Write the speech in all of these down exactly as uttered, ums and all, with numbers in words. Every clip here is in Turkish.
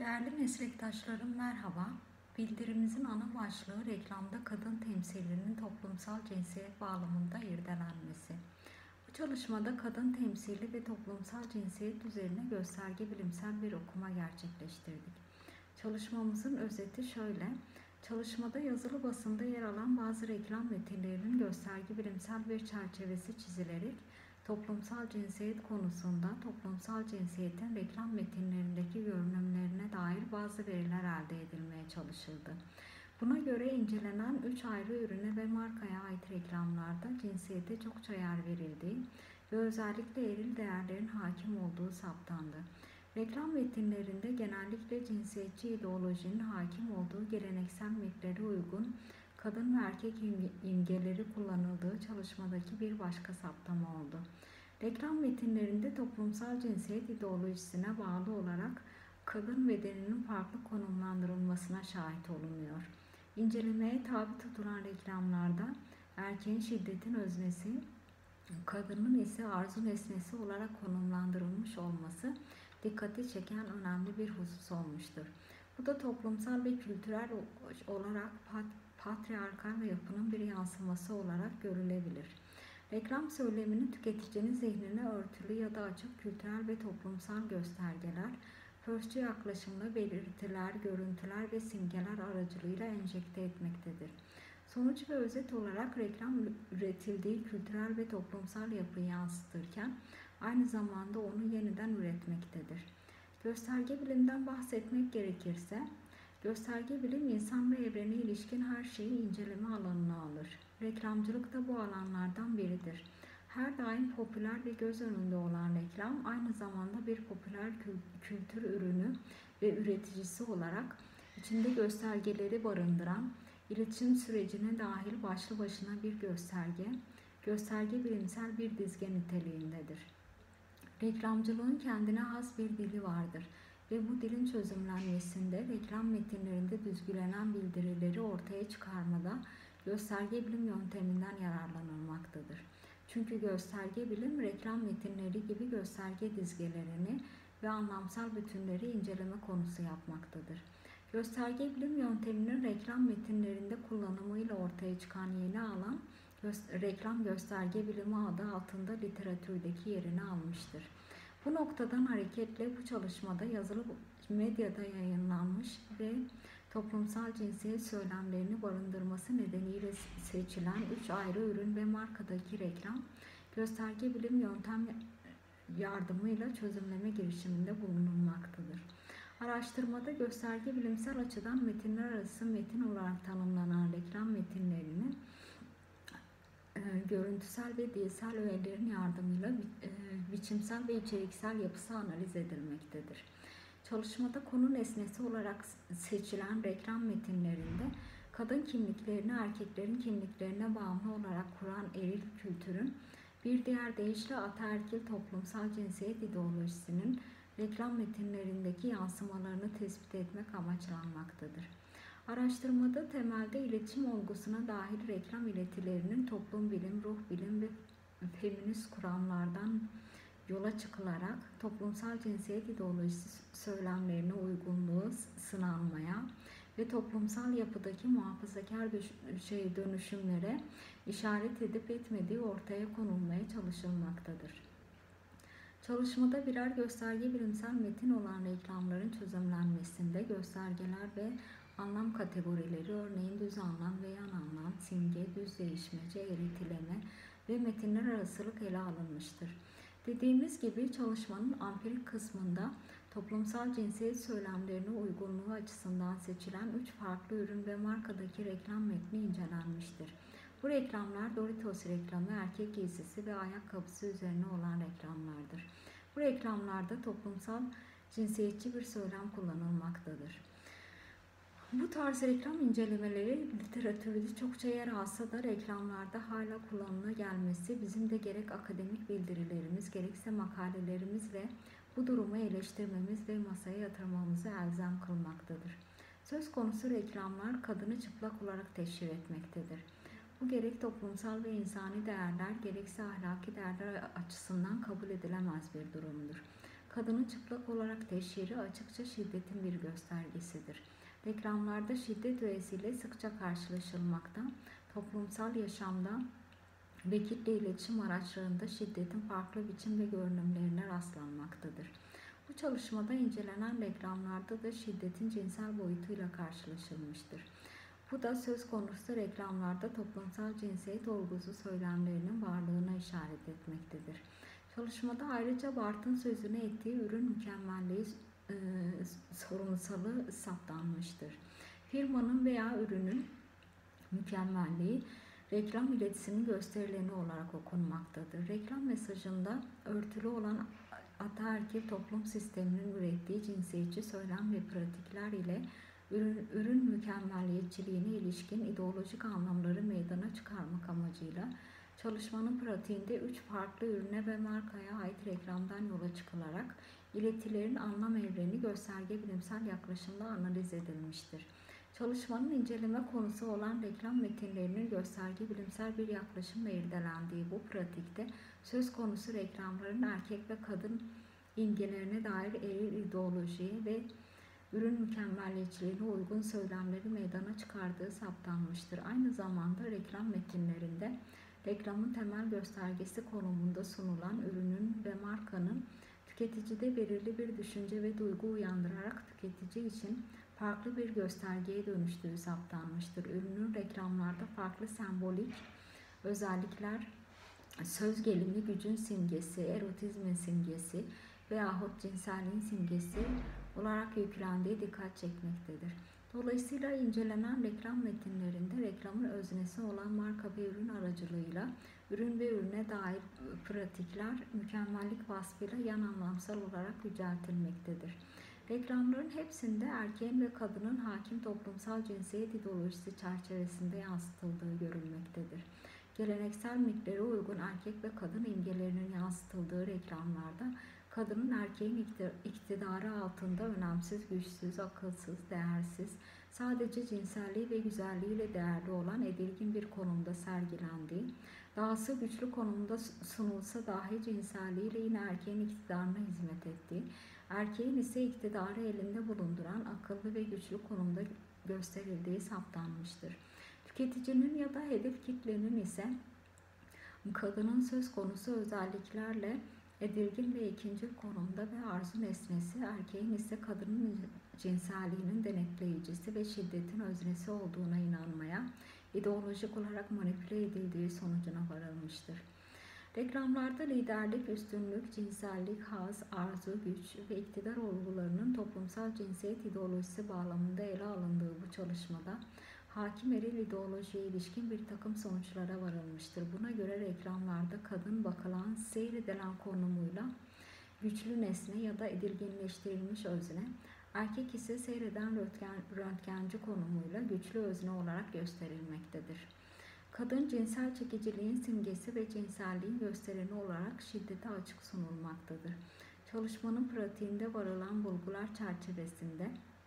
Değerli meslektaşlarım merhaba. Bildirimimizin ana başlığı reklamda kadın temsilinin toplumsal cinsiyet bağlamında irdelenmesi. Bu çalışmada kadın temsili ve toplumsal cinsiyet üzerine gösterge bilimsel bir okuma gerçekleştirdik. Çalışmamızın özeti şöyle. Çalışmada yazılı basında yer alan bazı reklam metinlerinin gösterge bilimsel bir çerçevesi çizilerek toplumsal cinsiyet konusunda toplumsal cinsiyetin reklam metinlerindeki görünümlerine dair bazı veriler elde edilmeye çalışıldı. Buna göre incelenen üç ayrı ürüne ve markaya ait reklamlarda cinsiyete çokça yer verildiği ve özellikle eril değerlerin hakim olduğu saptandı. Reklam metinlerinde genellikle cinsiyetçi ideolojinin hakim olduğu geleneksel mitlere uygun kadın ve erkek imgeleri kullanıldığı çalışmadaki bir başka saptama oldu. Reklam metinlerinde toplumsal cinsiyet ideolojisine bağlı olarak kadın bedeninin farklı konumlandırılmasına şahit olunuyor. İncelemeye tabi tutulan reklamlarda erkeğin şiddetin öznesi, kadının ise arzu nesnesi olarak konumlandırılmış olması dikkati çeken önemli bir husus olmuştur. Bu da toplumsal ve kültürel olarak patriarkal yapının bir yansıması olarak görülebilir. Reklam söylemini tüketicinin zihnine örtülü ya da açık kültürel ve toplumsal göstergeler, firstçi yaklaşımla belirtiler, görüntüler ve simgeler aracılığıyla enjekte etmektedir. Sonuç ve özet olarak reklam üretildiği kültürel ve toplumsal yapıyı yansıtırken aynı zamanda onu yeniden üretmektedir. Gösterge bilimden bahsetmek gerekirse, gösterge bilim insan ve evrene ilişkin her şeyi inceleme alanına alır. Reklamcılık da bu alanlardan biridir. Her daim popüler ve göz önünde olan reklam aynı zamanda bir popüler kültür ürünü ve üreticisi olarak içinde göstergeleri barındıran, iletişim sürecine dahil başlı başına bir gösterge, gösterge bilimsel bir dizge niteliğindedir. Reklamcılığın kendine has bir dili vardır ve bu dilin çözümlenmesinde reklam metinlerinde düzgülenen bildirileri ortaya çıkarmada gösterge bilim yönteminden yararlanılmaktadır. Çünkü gösterge bilim reklam metinleri gibi gösterge dizgelerini ve anlamsal bütünleri inceleme konusu yapmaktadır. Gösterge bilim yönteminin reklam metinlerinde kullanımıyla ortaya çıkan yeni alan, reklam gösterge bilimi adı altında literatürdeki yerini almıştır. Bu noktadan hareketle bu çalışmada yazılı medyada yayınlanmış ve toplumsal cinsiyet söylemlerini barındırması nedeniyle seçilen üç ayrı ürün ve markadaki reklam, gösterge bilim yöntem yardımıyla çözümleme girişiminde bulunulmaktadır. Araştırmada gösterge bilimsel açıdan metinler arası metin olarak tanımlanan reklam metinlerinin e, görüntüsel ve dilsel öğelerin yardımıyla e, biçimsel ve içeriksel yapısı analiz edilmektedir. Çalışmada konu nesnesi olarak seçilen reklam metinlerinde kadın kimliklerini erkeklerin kimliklerine bağımlı olarak kuran eril kültürün, bir diğer deyişle ataerkil toplumsal cinsiyet ideolojisinin reklam metinlerindeki yansımalarını tespit etmek amaçlanmaktadır. Araştırmada temelde iletişim olgusuna dahil reklam iletilerinin toplum bilim, ruh bilim ve feminist kuramlardan yola çıkılarak toplumsal cinsiyet ideolojisi söylemlerine uygunluğu sınanmaya ve toplumsal yapıdaki muhafazakar şey dönüşümlere işaret edip etmediği ortaya konulmaya çalışılmaktadır. Çalışmada birer gösterge bilimsel metin olan reklamların çözümlenmesinde göstergeler ve anlam kategorileri, örneğin düz anlam ve yan anlam, simge, düz değişmece, eritileme ve metinler arasılık ele alınmıştır. Dediğimiz gibi çalışmanın ampirik kısmında toplumsal cinsiyet söylemlerine uygunluğu açısından seçilen üç farklı ürün ve markadaki reklam metni incelenmiştir. Bu reklamlar Doritos reklamı, erkek giysisi ve ayakkabısı üzerine olan reklamlardır. Bu reklamlarda toplumsal cinsiyetçi bir söylem kullanılmaktadır. Bu tarz reklam incelemeleri literatürde çokça yer alsa da reklamlarda hala kullanıla gelmesi bizim de gerek akademik bildirilerimiz gerekse makalelerimizle bu durumu eleştirmemiz ve masaya yatırmamızı elzem kılmaktadır. Söz konusu reklamlar kadını çıplak olarak teşhir etmektedir. Bu gerek toplumsal ve insani değerler gerekse ahlaki değerler açısından kabul edilemez bir durumdur. kadının çıplak olarak teşhiri açıkça şiddetin bir göstergesidir. Reklamlarda şiddet öğesiyle sıkça karşılaşılmakta, toplumsal yaşamda ve kitle iletişim araçlarında şiddetin farklı biçim ve görünümlerine rastlanmaktadır. Bu çalışmada incelenen reklamlarda da şiddetin cinsel boyutuyla karşılaşılmıştır. Bu da söz konusu reklamlarda toplumsal cinsiyet olgusu söylemlerinin varlığına işaret etmektedir. Çalışmada ayrıca Barth'ın sözünü ettiği ürün mükemmelliği e, sorunsalı saptanmıştır. Firmanın veya ürünün mükemmelliği reklam iletisinin gösterileni olarak okunmaktadır. Reklam mesajında örtülü olan ataerkil toplum sisteminin ürettiği cinsiyetçi söylem ve pratikler ile ürün, ürün mükemmeliyetçiliğine ilişkin ideolojik anlamları meydana çıkarmak amacıyla çalışmanın pratiğinde üç farklı ürüne ve markaya ait reklamdan yola çıkılarak iletilerin anlam evreni gösterge bilimsel yaklaşımla analiz edilmiştir. Çalışmanın inceleme konusu olan reklam metinlerinin gösterge bilimsel bir yaklaşımla irdelendiği bu pratikte söz konusu reklamların erkek ve kadın imgelerine dair eril ideolojiye ve ürün mükemmeliyetçiliğine uygun söylemleri meydana çıkardığı saptanmıştır. Aynı zamanda reklam metinlerinde reklamın temel göstergesi konumunda sunulan ürünün ve markanın tüketicide belirli bir düşünce ve duygu uyandırarak tüketici için farklı bir göstergeye dönüştüğü saptanmıştır. Ürünün reklamlarda farklı sembolik özellikler, söz gelimi gücün simgesi, erotizmin simgesi veyahut cinselliğin simgesi olarak yüklendiği dikkat çekmektedir. Dolayısıyla incelenen reklam metinlerinde reklamın öznesi olan marka ve ürün aracılığıyla ürün ve ürüne dair pratikler mükemmellik vasfıyla yan anlamsal olarak yüceltilmektedir. Reklamların hepsinde erkeğin ve kadının hakim toplumsal cinsiyet ideolojisi çerçevesinde yansıtıldığı görülmektedir. Geleneksel mitlere uygun erkek ve kadın imgelerinin yansıtıldığı reklamlarda kadının erkeğin iktidarı altında önemsiz, güçsüz, akılsız, değersiz, sadece cinselliği ve güzelliğiyle değerli olan edilgin bir konumda sergilendiği, dahası güçlü konumda sunulsa dahi cinselliğiyle yine erkeğin iktidarına hizmet ettiği, erkeğin ise iktidarı elinde bulunduran akıllı ve güçlü konumda gösterildiği saptanmıştır. Tüketicinin ya da hedef kitlenin ise kadının söz konusu özelliklerle edilgin ve ikinci konumda ve arzu nesnesi, erkeğin ise kadının cinselliğinin denetleyicisi ve şiddetin öznesi olduğuna inanmaya, ideolojik olarak manipüle edildiği sonucuna varılmıştır. Reklamlarda liderlik, üstünlük, cinsellik, haz, arzu, güç ve iktidar olgularının toplumsal cinsiyet ideolojisi bağlamında ele alındığı bu çalışmada hakim eril ideolojiye ilişkin bir takım sonuçlara varılmıştır. Buna göre reklamlarda kadın bakılan, seyredilen konumuyla güçlü nesne ya da edilginleştirilmiş özne, erkek ise seyreden röntgen, röntgenci konumuyla güçlü özne olarak gösterilmektedir. Kadın cinsel çekiciliğin simgesi ve cinselliğin göstereni olarak şiddete açık sunulmaktadır. Çalışmanın pratiğinde varılan bulgular çerçevesinde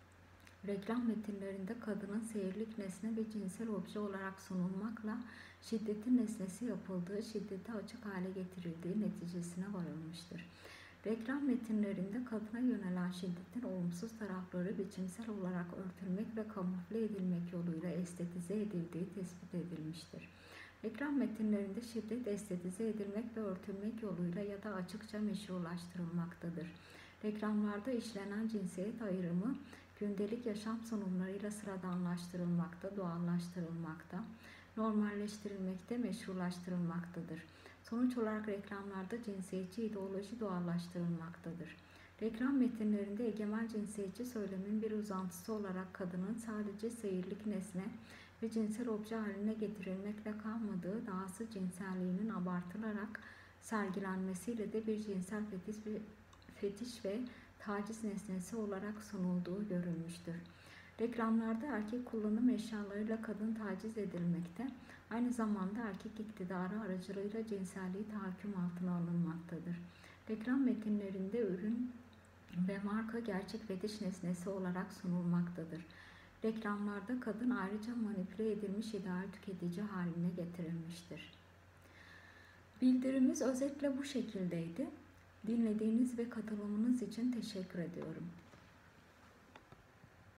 reklam metinlerinde kadının seyirlik nesne ve cinsel obje olarak sunulmakla şiddetin nesnesi yapıldığı, şiddete açık hale getirildiği neticesine varılmıştır. Reklam metinlerinde kadına yönelen şiddetin olumsuz tarafları biçimsel olarak örtülmek ve kamufle edilmek yoluyla estetize edildiği tespit edilmiştir. Reklam metinlerinde şiddet estetize edilmek ve örtülmek yoluyla ya da açıkça meşrulaştırılmaktadır. Reklamlarda işlenen cinsiyet ayrımı gündelik yaşam sunumlarıyla sıradanlaştırılmakta, doğallaştırılmakta, normalleştirilmekte, meşrulaştırılmaktadır. Sonuç olarak reklamlarda cinsiyetçi ideoloji doğallaştırılmaktadır. Reklam metinlerinde egemen cinsiyetçi söylemin bir uzantısı olarak kadının sadece seyirlik nesne ve cinsel obje haline getirilmekle kalmadığı, dahası cinselliğinin abartılarak sergilenmesiyle de bir cinsel fetiş ve, fetiş ve taciz nesnesi olarak sunulduğu görülmüştür. Reklamlarda erkek kullanım eşyalarıyla kadın taciz edilmekte, aynı zamanda erkek iktidarı aracılığıyla cinselliği tahakküm altına alınmaktadır. Reklam metinlerinde ürün ve marka gerçek fetiş nesnesi olarak sunulmaktadır. Reklamlarda kadın ayrıca manipüle edilmiş ideal tüketici haline getirilmiştir. Bildirimiz özetle bu şekildeydi. Dinlediğiniz ve katılımınız için teşekkür ediyorum.